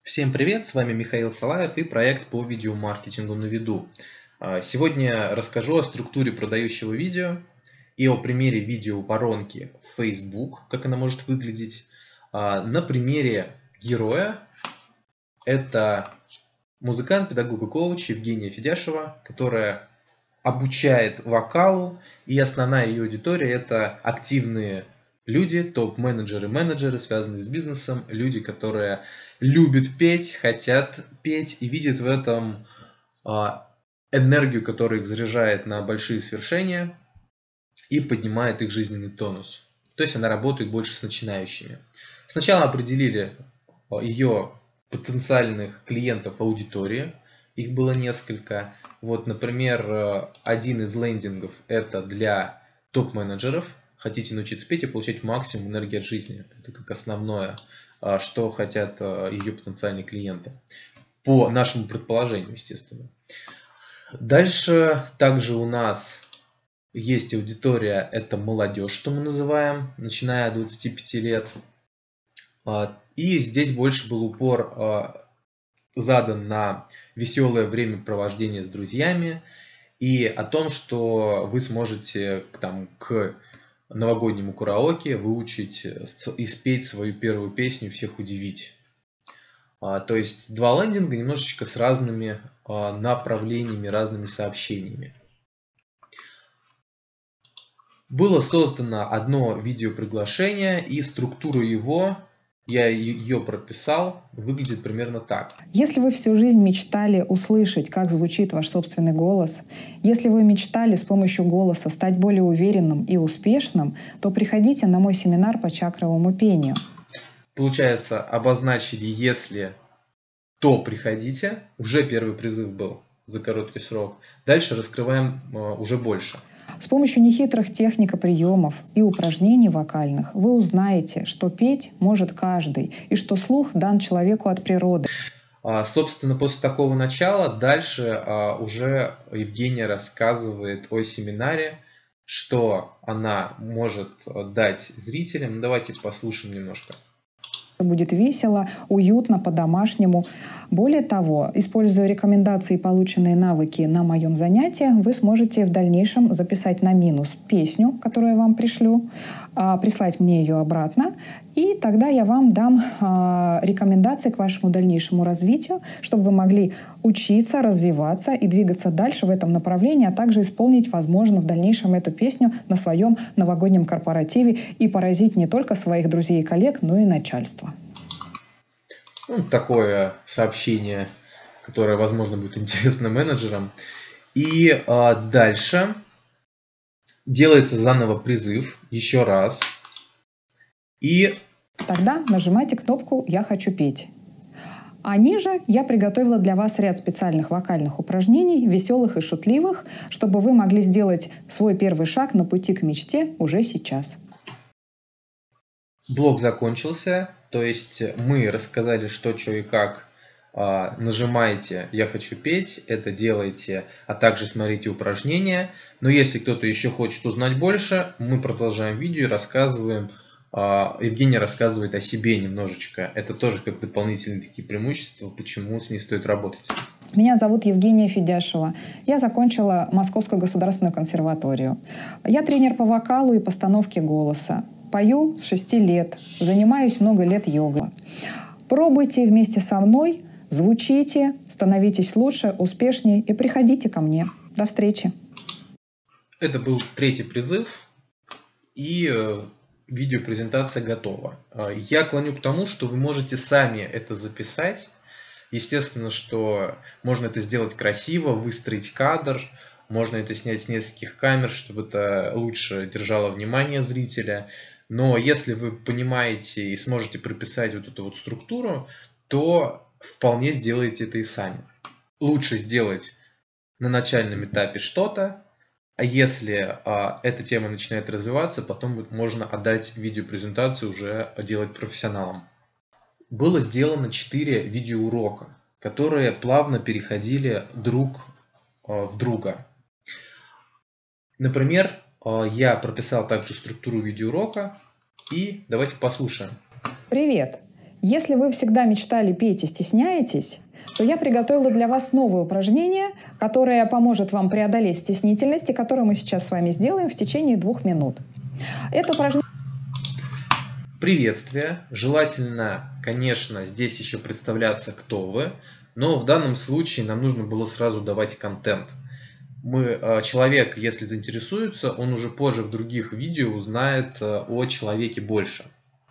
Всем привет, с вами Михаил Салаев и проект по видеомаркетингу на виду. Сегодня расскажу о структуре продающего видео и о примере видео-воронки в Facebook, как она может выглядеть. На примере героя, это музыкант, педагог и коуч Евгения Федяшева, которая обучает вокалу, и основная ее аудитория это активные люди, топ-менеджеры, менеджеры, связанные с бизнесом, люди, которые любят петь, хотят петь и видят в этом энергию, которая их заряжает на большие свершения и поднимает их жизненный тонус. То есть она работает больше с начинающими. Сначала определили ее потенциальных клиентов аудитории, их было несколько. Вот, например, один из лендингов это для топ-менеджеров. Хотите научиться петь и получать максимум энергии от жизни. Это как основное, что хотят ее потенциальные клиенты. По нашему предположению, естественно. Дальше также у нас есть аудитория, это молодежь, что мы называем, начиная от 25 лет. И здесь больше был упор задан на веселое времяпровождение с друзьями и о том, что вы сможете к новогоднему караоке выучить и спеть свою первую песню, всех удивить. То есть два лендинга немножечко с разными направлениями, разными сообщениями. Было создано одно видеоприглашение, и структура его, я ее прописал, выглядит примерно так. Если вы всю жизнь мечтали услышать, как звучит ваш собственный голос, если вы мечтали с помощью голоса стать более уверенным и успешным, то приходите на мой семинар по чакровому пению. Получается, обозначили «если», то приходите. Уже первый призыв был за короткий срок. Дальше раскрываем уже больше. С помощью нехитрых техник и приемов и упражнений вокальных вы узнаете, что петь может каждый и что слух дан человеку от природы. Собственно, после такого начала дальше уже Евгения рассказывает о семинаре, что она может дать зрителям. Давайте послушаем немножко. Будет весело, уютно, по-домашнему. Более того, используя рекомендации и полученные навыки на моем занятии, вы сможете в дальнейшем записать на минус песню, которую я вам пришлю, прислать мне ее обратно, и тогда я вам дам рекомендации к вашему дальнейшему развитию, чтобы вы могли учиться, развиваться и двигаться дальше в этом направлении, а также исполнить, возможно, в дальнейшем эту песню на своем новогоднем корпоративе и поразить не только своих друзей и коллег, но и начальство. Такое сообщение, которое, возможно, будет интересно менеджерам. И дальше делается заново призыв, еще раз. И тогда нажимайте кнопку «Я хочу петь». А ниже я приготовила для вас ряд специальных вокальных упражнений, веселых и шутливых, чтобы вы могли сделать свой первый шаг на пути к мечте уже сейчас. Блок закончился, то есть мы рассказали, что и как. Нажимаете «Я хочу петь», это делаете, а также смотрите упражнения. Но если кто-то еще хочет узнать больше, мы продолжаем видео и рассказываем. Евгения рассказывает о себе немножечко. Это тоже как дополнительные такие преимущества, почему с ней стоит работать. Меня зовут Евгения Федяшева. Я закончила Московскую государственную консерваторию. Я тренер по вокалу и постановке голоса. Пою с 6 лет, занимаюсь много лет йогой. Пробуйте вместе со мной, звучите, становитесь лучше, успешнее и приходите ко мне. До встречи. Это был третий призыв, и видеопрезентация готова. Я клоню к тому, что вы можете сами это записать. Естественно, что можно это сделать красиво, выстроить кадр, можно это снять с нескольких камер, чтобы это лучше держало внимание зрителя. Но если вы понимаете и сможете прописать вот эту вот структуру, то вполне сделаете это и сами. Лучше сделать на начальном этапе что-то, а если эта тема начинает развиваться, потом можно отдать видеопрезентацию уже делать профессионалам. Было сделано 4 видеоурока, которые плавно переходили друг в друга. Например, я прописал также структуру видеоурока, и давайте послушаем. Привет! Если вы всегда мечтали петь и стесняетесь, то я приготовила для вас новое упражнение, которое поможет вам преодолеть стеснительность и которое мы сейчас с вами сделаем в течение 2 минут. Это упражнение... Приветствие. Желательно, конечно, здесь еще представляться, кто вы, но в данном случае нам нужно было сразу давать контент. Человек, если заинтересуется, он уже позже в других видео узнает о человеке больше.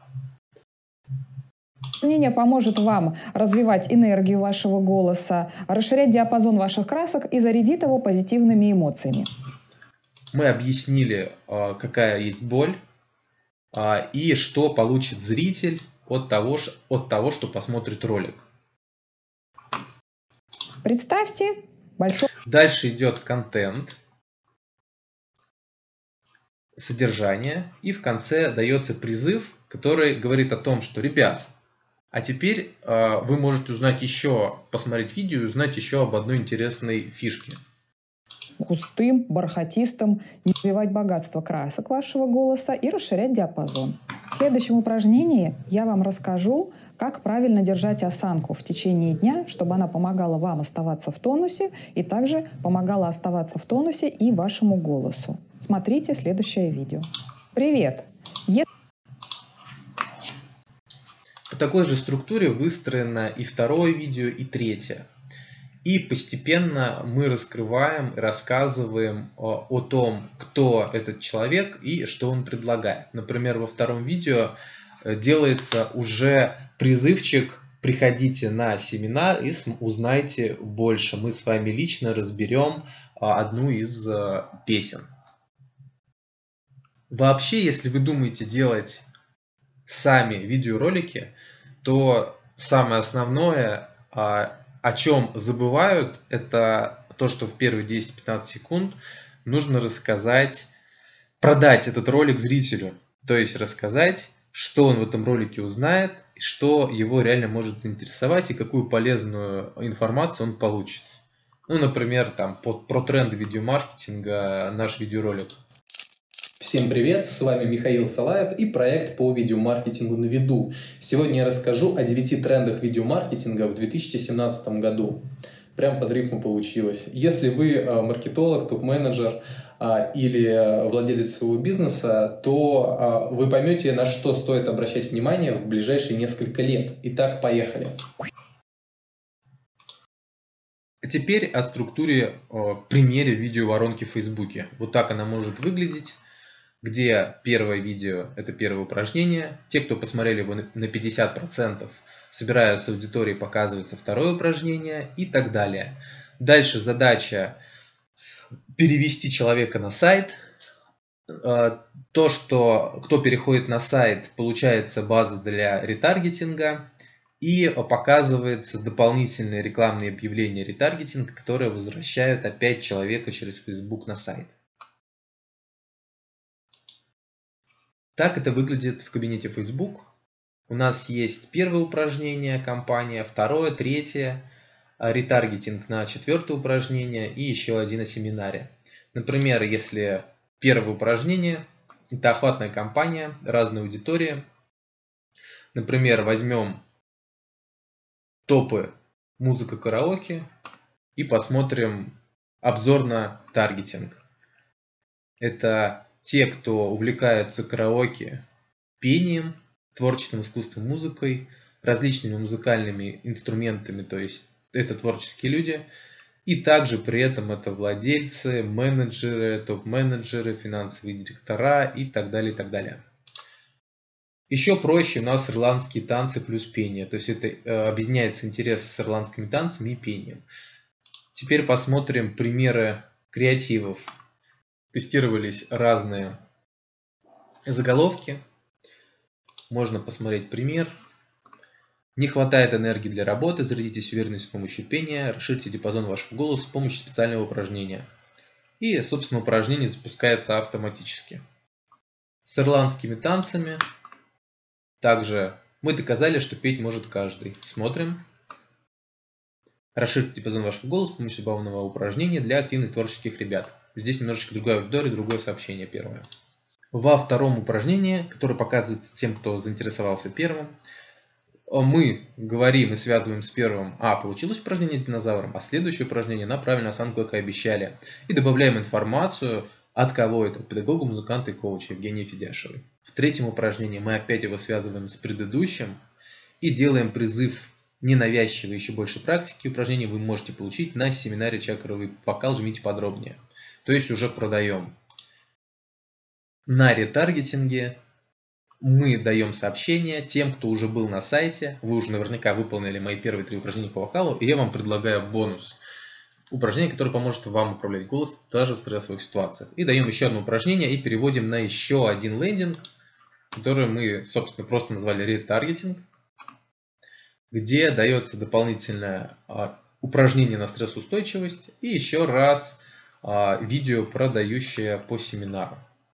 Упражнение поможет вам развивать энергию вашего голоса, расширять диапазон ваших красок и зарядит его позитивными эмоциями. Мы объяснили, какая есть боль и что получит зритель от того, что посмотрит ролик. Представьте большой... Дальше идет контент, содержание, и в конце дается призыв, который говорит о том, что, ребят, а теперь вы можете узнать еще, посмотреть видео и узнать еще об одной интересной фишке. Густым, бархатистым, не развивать богатство красок вашего голоса и расширять диапазон. В следующем упражнении я вам расскажу, как правильно держать осанку в течение дня, чтобы она помогала вам оставаться в тонусе и также помогала оставаться в тонусе и вашему голосу. Смотрите следующее видео. Привет! По такой же структуре выстроено и второе видео, и третье. И постепенно мы раскрываем и рассказываем о том, кто этот человек и что он предлагает. Например, во втором видео делается уже призывчик: приходите на семинар и узнайте больше. Мы с вами лично разберем одну из песен. Вообще, если вы думаете делать сами видеоролики, то самое основное, о чем забывают, это то, что в первые 10-15 секунд нужно рассказать, продать этот ролик зрителю. То есть рассказать, что он в этом ролике узнает, что его реально может заинтересовать и какую полезную информацию он получит. Ну, например, про тренды видеомаркетинга наш видеоролик. Всем привет, с вами Михаил Салаев и проект по видеомаркетингу на виду. Сегодня я расскажу о 9 трендах видеомаркетинга в 2017 году. Прям под рифму получилось. Если вы маркетолог, топ-менеджер или владелец своего бизнеса, то вы поймете, на что стоит обращать внимание в ближайшие несколько лет. Итак, поехали. А теперь о структуре, примере видеоворонки в Фейсбуке. Вот так она может выглядеть, где первое видео – это первое упражнение. Те, кто посмотрели его на 50%, собираются в аудитории, показывается второе упражнение и так далее. Дальше задача перевести человека на сайт. То, что кто переходит на сайт, получается база для ретаргетинга. И показывается дополнительные рекламные объявления ретаргетинга, которые возвращают опять человека через Facebook на сайт. Так это выглядит в кабинете Facebook. У нас есть первое упражнение, кампания, второе, третье, ретаргетинг на четвертое упражнение и еще один о семинаре. Например, если первое упражнение – это охватная кампания, разные аудитории. Например, возьмем топы музыка караоке и посмотрим обзор на таргетинг. Это те, кто увлекаются караоке, пением, творческим искусством, музыкой, различными музыкальными инструментами, то есть это творческие люди. И также при этом это владельцы, менеджеры, топ-менеджеры, финансовые директора и так далее, и так далее. Еще проще у нас ирландские танцы плюс пение. То есть это объединяется интерес с ирландскими танцами и пением. Теперь посмотрим примеры креативов. Тестировались разные заголовки. Можно посмотреть пример. Не хватает энергии для работы, зарядитесь уверенностью с помощью пения, расширьте диапазон вашего голоса с помощью специального упражнения. И, собственно, упражнение запускается автоматически. С ирландскими танцами также мы доказали, что петь может каждый. Смотрим. Расширьте диапазон вашего голоса с помощью забавного упражнения для активных творческих ребят. Здесь немножечко другая аудитория, другое сообщение первое. Во втором упражнении, которое показывается тем, кто заинтересовался первым, Мы говорим и связываем с первым: получилось упражнение с динозавром, а следующее упражнение на правильную осанку, как и обещали. И добавляем информацию, от кого это: педагога, музыканта и коуча Евгения Федяшевой. В третьем упражнении мы опять его связываем с предыдущим и делаем призыв ненавязчивой еще больше практики. Упражнения вы можете получить на семинаре «Чакровый вокал». Жмите подробнее. То есть уже продаем. На ретаргетинге мы даем сообщение тем, кто уже был на сайте. Вы уже наверняка выполнили мои первые 3 упражнения по вокалу, и я вам предлагаю бонус. Упражнение, которое поможет вам управлять голосом даже в стрессовых ситуациях. И даем еще одно упражнение и переводим на еще один лендинг, который мы, собственно, просто назвали ретаргетинг, где дается дополнительное упражнение на стрессоустойчивость и еще раз видео, продающее по семинару.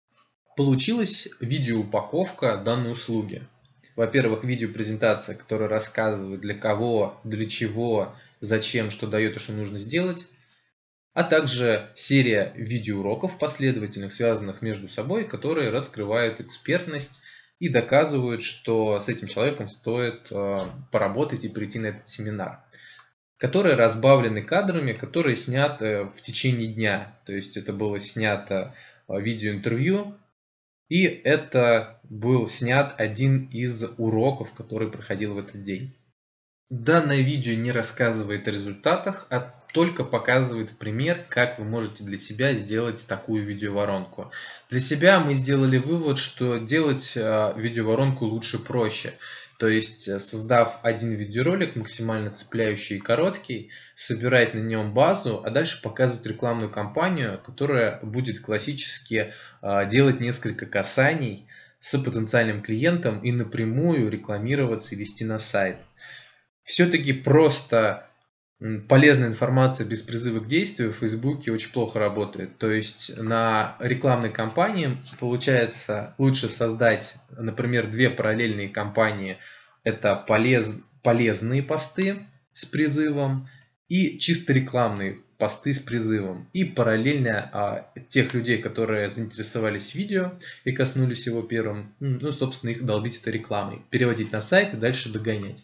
Получилась видеоупаковка данной услуги. Во-первых, видеопрезентация, которая рассказывает, для кого, для чего, зачем, что дает и что нужно сделать. А также серия видеоуроков последовательных, связанных между собой, которые раскрывают экспертность и доказывают, что с этим человеком стоит поработать и прийти на этот семинар. Которые разбавлены кадрами, которые сняты в течение дня. То есть это было снято видеоинтервью. И это был снят один из уроков, который проходил в этот день. Данное видео не рассказывает о результатах, а только показывает пример, как вы можете для себя сделать такую видеоворонку. Для себя мы сделали вывод, что делать видеоворонку лучше проще. То есть, создав один видеоролик, максимально цепляющий и короткий, собирать на нем базу, а дальше показывать рекламную кампанию, которая будет классически делать несколько касаний с потенциальным клиентом и напрямую рекламироваться и вести на сайт. Все-таки просто полезная информация без призыва к действию в Фейсбуке очень плохо работает. То есть на рекламной кампании получается лучше создать, например, 2 параллельные кампании. Это полезные посты с призывом и чисто рекламные посты с призывом. И параллельно тех людей, которые заинтересовались видео и коснулись его первым, собственно, их долбить этой рекламой. Переводить на сайт и дальше догонять.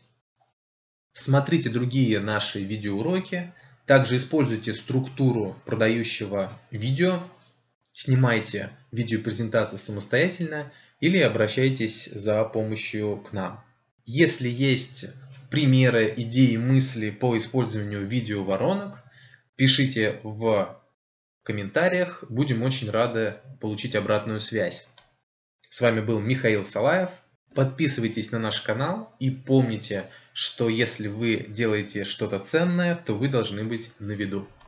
Смотрите другие наши видеоуроки. Также используйте структуру продающего видео. Снимайте видеопрезентации самостоятельно или обращайтесь за помощью к нам. Если есть примеры, идеи, мысли по использованию видеоворонок, пишите в комментариях. Будем очень рады получить обратную связь. С вами был Михаил Салаев. Подписывайтесь на наш канал и помните, что если вы делаете что-то ценное, то вы должны быть на виду.